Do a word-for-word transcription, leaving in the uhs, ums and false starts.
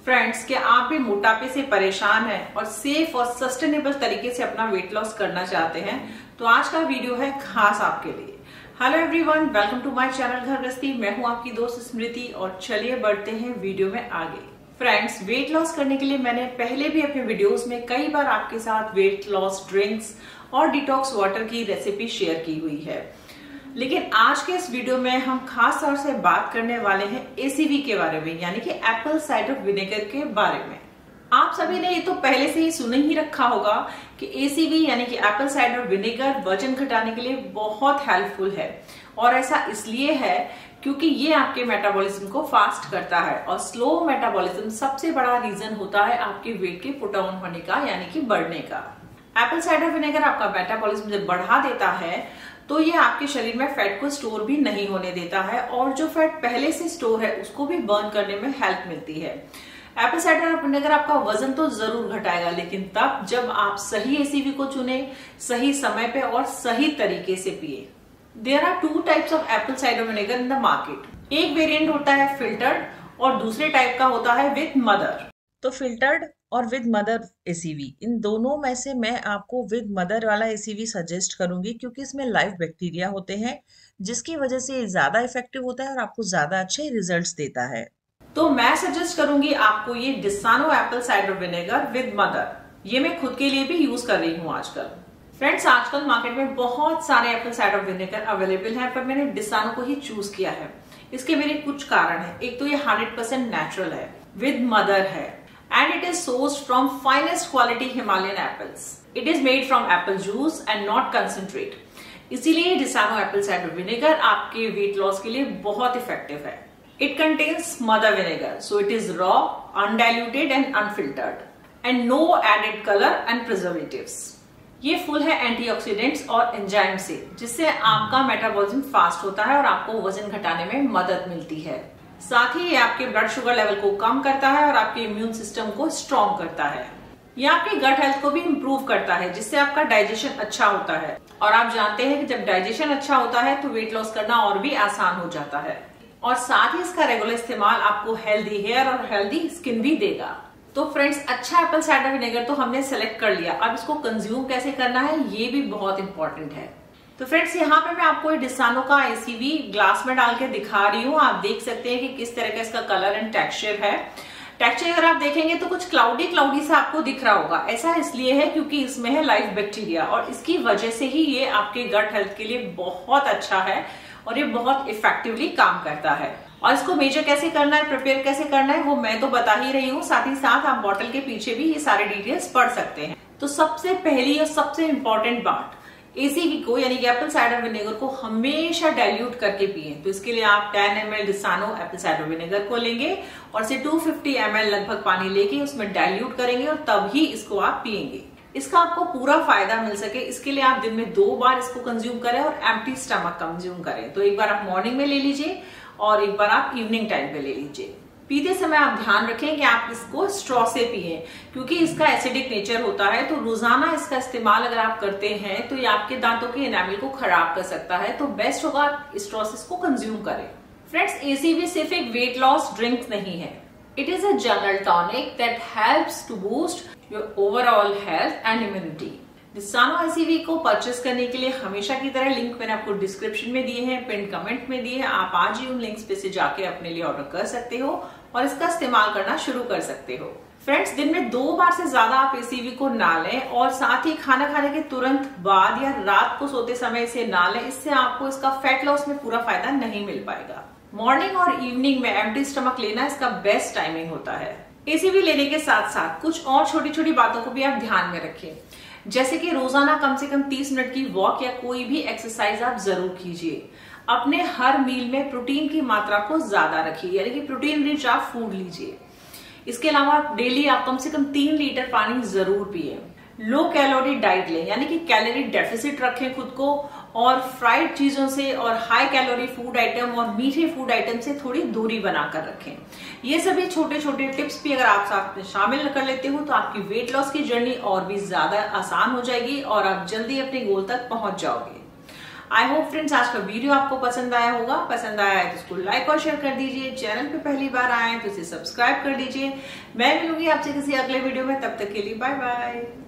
Friends, क्या आप भी मोटापे से परेशान हैं और सेफ और सस्टेनेबल तरीके से अपना वेट लॉस करना चाहते हैं? तो आज का वीडियो है खास आपके लिए। Hello everyone, welcome to my channel Ghar Grihasthi. मैं हूं आपकी दोस्त स्मृति और चलिए बढ़ते हैं वीडियो में आगे। फ्रेंड्स, वेट लॉस करने के लिए मैंने पहले भी अपने वीडियोस में कई बार आपके साथ वेट लॉस ड्रिंक्स और डिटॉक्स वाटर की रेसिपी शेयर की हुई है, लेकिन आज के इस वीडियो में हम खास तौर से बात करने वाले हैं एसीवी के बारे में, यानी कि एप्पल साइडर विनेगर के बारे में। आप सभी ने ये तो पहले से ही सुन ही रखा होगा कि एसीवी यानी कि एप्पल साइडर विनेगर वजन घटाने के लिए बहुत हेल्पफुल है, और ऐसा इसलिए है क्योंकि ये आपके मेटाबॉलिज्म को फास्ट करता है, और स्लो मेटाबॉलिज्म सबसे बड़ा रीजन होता है आपके वेट के पुट ऑन होने का, यानी कि बढ़ने का। एप्पल साइडर विनेगर आपका मेटाबॉलिज्म जब बढ़ा देता है तो ये आपके शरीर में फैट को स्टोर भी नहीं होने देता है, और जो फैट पहले से स्टोर है उसको भी बर्न करने में हेल्प मिलती है। एप्पल साइडर विनेगर आपका वजन तो जरूर घटाएगा, लेकिन तब जब आप सही एसीवी को चुने, सही समय पे और सही तरीके से पिए। There are two types of apple cider vinegar in the market. एक वेरिएंट होता है फिल्टर्ड और दूसरे टाइप का होता है विद मदर। तो फिल्टर्ड और विद मदर एसीवी, इन दोनों में से मैं आपको विद मदर वाला एसीवी सजेस्ट करूंगी, क्योंकि इसमें लाइव बैक्टीरिया होते हैं, जिसकी वजह से ज्यादा इफेक्टिव होता है और आपको ज्यादा अच्छे रिजल्ट्स देता है। तो मैं सजेस्ट करूंगी आपको ये Disano apple cider vinegar with mother. ये मैं खुद के लिए भी यूज कर रही हूँ आजकल। फ्रेंड्स, आजकल मार्केट में बहुत सारे एप्पल साइडर विनेगर अवेलेबल है, पर मैंने डिसानो को ही चूज किया है। इसके मेरे कुछ कारण है। एक तो ये हंड्रेड परसेंट नेचुरल है, विद मदर है, and it is sourced from finest quality Himalayan apples. It is made from apple juice and not concentrate. इसीलिए डिसानो एप्पल साइडर विनेगर आपके वेट लॉस के लिए बहुत इफेक्टिव है। It contains mother vinegar, so it is raw, undiluted and unfiltered, and no added color and preservatives. ये full है antioxidants और enzyme से, जिससे आपका मेटाबॉलिज्म फास्ट होता है और आपको वजन घटाने में मदद मिलती है। साथ ही ये आपके ब्लड शुगर लेवल को कम करता है और आपके इम्यून सिस्टम को स्ट्रॉन्ग करता है। ये आपके गट हेल्थ को भी इम्प्रूव करता है, जिससे आपका डाइजेशन अच्छा होता है, और आप जानते हैं कि जब डाइजेशन अच्छा होता है तो वेट लॉस करना और भी आसान हो जाता है। और साथ ही इसका रेगुलर इस्तेमाल आपको हेल्दी हेयर और हेल्दी स्किन भी देगा। तो फ्रेंड्स, अच्छा एप्पल साइडर विनेगर तो हमने सेलेक्ट कर लिया, अब इसको कंज्यूम कैसे करना है ये भी बहुत इंपॉर्टेंट है। तो फ्रेंड्स, यहाँ पे मैं आपको डिसानो का एसीवी ग्लास में डाल के दिखा रही हूँ। आप देख सकते हैं कि किस तरह का इसका कलर एंड टेक्सचर है। टेक्सचर अगर आप देखेंगे तो कुछ क्लाउडी क्लाउडी सा आपको दिख रहा होगा। ऐसा इसलिए है क्योंकि इसमें है लाइव बैक्टीरिया, और इसकी वजह से ही ये आपके गट हेल्थ के लिए बहुत अच्छा है और ये बहुत इफेक्टिवली काम करता है। और इसको मेजर कैसे करना है, प्रिपेयर कैसे करना है, वो मैं तो बता ही रही हूँ। साथ ही साथ आप बॉटल के पीछे भी ये सारे डिटेल्स पढ़ सकते हैं। तो सबसे पहली और सबसे इंपॉर्टेंट बात, एसीवी को यानी कि एप्पल साइडर विनेगर को हमेशा डाइल्यूट करके पिए। तो इसके लिए आप ten M L Disano apple cider vinegar को लेंगे और इसे टू फिफ्टी एम एल लगभग पानी लेके उसमें डाइल्यूट करेंगे, और तब ही इसको आप पिएंगे। इसका आपको पूरा फायदा मिल सके, इसके लिए आप दिन में दो बार इसको कंज्यूम करें और एम्प्टी स्टमक कंज्यूम करें। तो एक बार आप मॉर्निंग में ले लीजिए और एक बार आप इवनिंग टाइम पे ले लीजिए। पीते समय आप ध्यान रखें कि आप इसको स्ट्रॉ से पिए, क्योंकि इसका एसिडिक नेचर होता है। तो रोजाना इसका इस्तेमाल अगर आप करते हैं तो ये आपके दांतों के एनामल को खराब कर सकता है। तो बेस्ट होगा आप स्ट्रॉ से इसको कंज्यूम करें। फ्रेंड्स, एसीवी सिर्फ एक वेट लॉस ड्रिंक नहीं है, it is a general tonic that helps to boost your overall health and immunity. Disano ACV को परचेस करने के लिए हमेशा की तरह लिंक मैंने आपको डिस्क्रिप्शन में दिए हैं, पिन कमेंट में दिए हैं। आप आज ही उन लिंक्स पे से जाके अपने लिए ऑर्डर कर सकते हो और इसका इस्तेमाल करना शुरू कर सकते हो। फ्रेंड्स, दिन में दो बार से ज्यादा आप एसीवी को ना लें, और साथ ही खाना खाने के तुरंत बाद या रात को सोते समय इसे ना लें। इससे आपको इसका फैट लॉस में पूरा फायदा नहीं मिल पाएगा। मॉर्निंग और इवनिंग में एम्प्टी स्टमक लेना इसका बेस्ट टाइमिंग होता है। एसीवी लेने के साथ साथ कुछ और छोटी छोटी बातों को भी आप ध्यान में रखें, जैसे कि रोजाना कम से कम तीस मिनट की वॉक या कोई भी एक्सरसाइज आप जरूर कीजिए। अपने हर मील में प्रोटीन की मात्रा को ज्यादा रखिए, यानी कि प्रोटीन रिच आप फूड लीजिए। इसके अलावा डेली आप कम से कम तीन लीटर पानी जरूर पिए। लो कैलोरी डाइट लें, यानी कि कैलोरी डेफिसिट रखें खुद को, और फ्राइड चीजों से और हाई कैलोरी फूड आइटम और मीठे फूड आइटम से थोड़ी दूरी बनाकर रखें। ये सभी छोटे छोटे टिप्स भी अगर आप साथ में शामिल कर लेते हो तो आपकी वेट लॉस की जर्नी और भी ज्यादा आसान हो जाएगी और आप जल्दी अपने गोल तक पहुंच जाओगे। आई होप फ्रेंड्स आज का वीडियो आपको पसंद आया होगा। पसंद आया है तो इसको लाइक और शेयर कर दीजिए। चैनल पे पहली बार आए तो इसे सब्सक्राइब कर दीजिए। मैं मिलूंगी आपसे किसी अगले वीडियो में, तब तक के लिए बाय बाय।